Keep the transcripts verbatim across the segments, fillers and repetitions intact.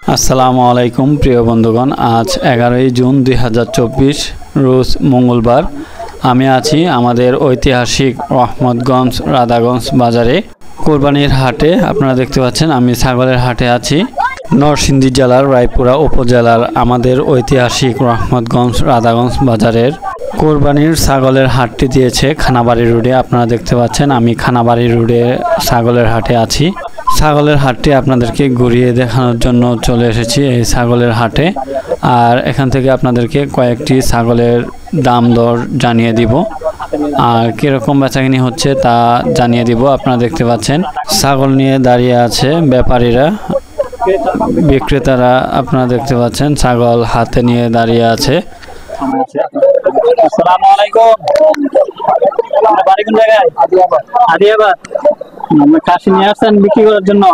আসসালামু আলাইকুম প্রিয় বন্ধুগণ, আজ এগারোই জুন দুই হাজার চব্বিশ রোজ মঙ্গলবার। আমি আছি আমাদের ঐতিহাসিক রহমতগঞ্জ রাধাগঞ্জ বাজারে কোরবানির হাটে। আপনারা দেখতে পাচ্ছেন আমি ছাগলের হাটে আছি। নরসিংদী জেলার রায়পুরা উপজেলার আমাদের ঐতিহাসিক রহমতগঞ্জ রাধাগঞ্জ বাজারের কোরবানির ছাগলের হাটটি দিয়েছে খানাবাড়ি রোডে। আপনারা দেখতে পাচ্ছেন আমি খানাবাড়ি রোডে ছাগলের হাটে আছি। ছাগলের হাটটি আপনাদেরকে ঘুরিয়ে দেখানোর জন্য চলে এসেছি এই ছাগলের হাটে। আর এখান থেকে আপনাদেরকে কয়েকটি ছাগলের দাম দর জানিয়ে দিব আর কীরকম বেচাকিনি হচ্ছে তা জানিয়ে দিব। আপনারা দেখতে পাচ্ছেন ছাগল নিয়ে দাঁড়িয়ে আছে ব্যাপারীরা, বিক্রেতারা আপনারা দেখতে পাচ্ছেন ছাগল হাতে নিয়ে দাঁড়িয়ে আছে। আসসালামু আলাইকুম। আপনার বাড়ি কোন জায়গায়? আদিয়াবাদ। আদিয়াবাদ। আপনি খাসি নিয়ে আসছেন বিক্রি করার জন্য?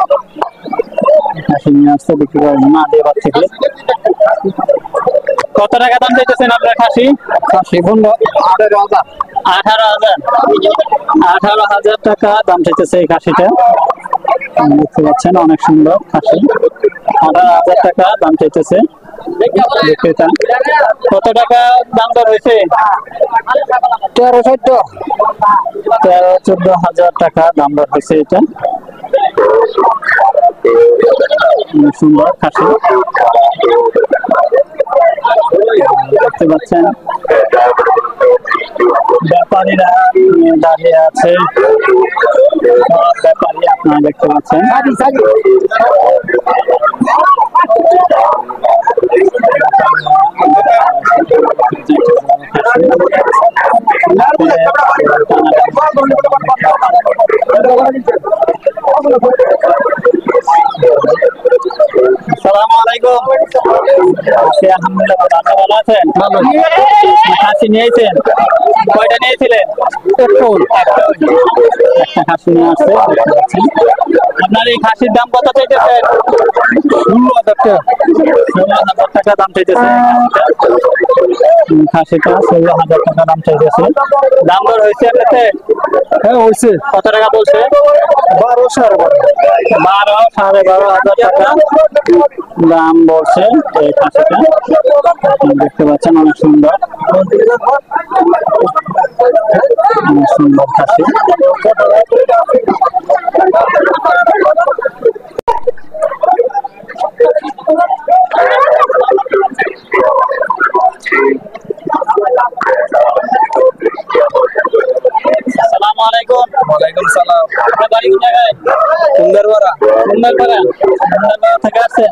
খাসি নিয়ে আসছে বিক্রি করার জন্য আদিয়াবাদ থেকে। কত টাকা দাম চাইতেছেন আপনার খাসি? খাসি আঠারো হাজার। আঠারো হাজার আঠারো হাজার টাকা দাম চাইতেছে এই খাসিটা। দেখতে পাচ্ছেন অনেক সুন্দর খাসি। আঠারো হাজার টাকা দাম চাইতেছে বিক্রেতা। কত টাকা দাম দর হয়েছে? তেরো চোদ্দ তেরো চোদ্দ হাজার টাকা দাম দর হয়েছে এটা। সুন্দর খাসি দেখতে পাচ্ছেন। ব্যাপারীরা দাঁড়িয়ে আছে, ব্যাপারী আপনারা দেখতে পাচ্ছেন। আসসালামু আলাইকুম। আলহামদুলিল্লাহ, ভালো আছেন? খাসি নিয়েছেন? কয়টা নিয়েছিলেন? একটা খাসি নিয়ে আসছে। আপনার এই খাসির দাম কত চাইতেছেন? ষোলো হাজার টাকা। ষোলো হাজার টাকা দাম চাইতেছে খাসিটা। ষোলো হাজার টাকা দাম চাইতেছে। দাম দর হয়েছে আপনাতে? হ্যাঁ হয়েছে। কত টাকা বলছে? বারো সাড়ে বারো বারো সাড়ে বারো হাজার টাকা দাম বলছে এই খাসিটা। দেখতে পাচ্ছেন অনেক সুন্দর অনেক সুন্দর খাসি। আসসালামু আলাইকুম। ওয়ালাইকুম সালাম। আপনার বাড়ি কোন জায়গায়? সুন্দরপাড়া। সুন্দরপাড়া সুন্দরপাড়া থেকে আসছেন?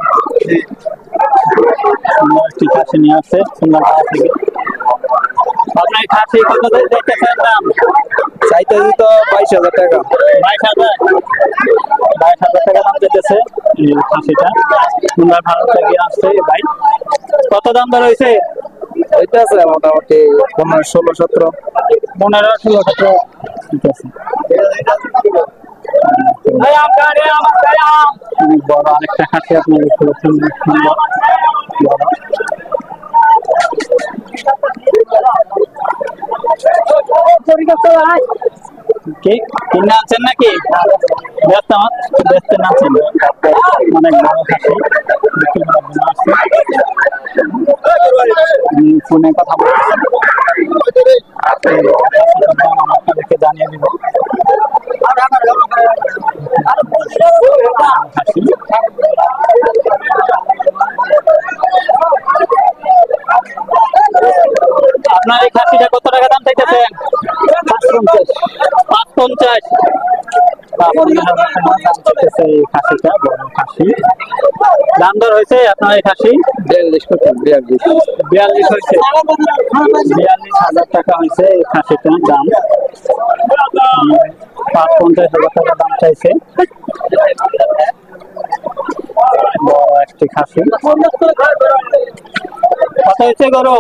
সুন্দর একটি খাসি নিয়ে আসছে সুন্দরপাড়া থেকে। আপনার খাসি কত দেখতেছেন দাম? চাইতেছি তো বাইশ হাজার টাকা। বাইশ হাজার বাইশ হাজার টাকা দাম চাইতেছে এই খাসিটা। সুন্দরপাড়া থেকে আসছে ভাই। কত দাম দর হয়েছে? ওইটা আছে মোটামুটি পনেরো ষোলো সতেরো পনেরো ষোলো সতেরো ঠিক আছে। বড় আরেকটা খাসি আপনি দেখতে পাচ্ছেন। কিনে আনছেন নাকি? ব্যস্ত ব্যস্ত নাচেন। অনেক বড় খাসি বিক্রি করার জন্য আসছে। ফোনে কথা বলছেন, আপনাদেরকে জানিয়ে দিব। আপনার এই খাসিটা কত টাকা দাম চাইতেছেন? পাঁচ পঞ্চাশ খাসিটা বড় খাসি। দাম দর হয়েছে আপনার এই খাসি? বিয়াল্লিশ বিয়াল্লিশ বিয়াল্লিশ হয়েছে। বিয়াল্লিশ হাজার টাকা হয়েছে এই খাসিটার দাম। পাঁচ পঞ্চাশ হাজার টাকা দাম চাইছে বড় একটি খাসি। কত হয়েছে গরু?